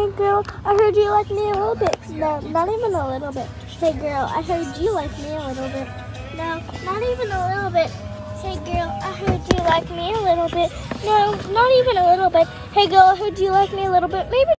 Hey girl, I heard you like me a little bit. No, not even a little bit. Hey girl, I heard you like me a little bit. No, not even a little bit. Hey girl, I heard you like me a little bit. No, not even a little bit. Hey girl, I heard you like me a little bit. Maybe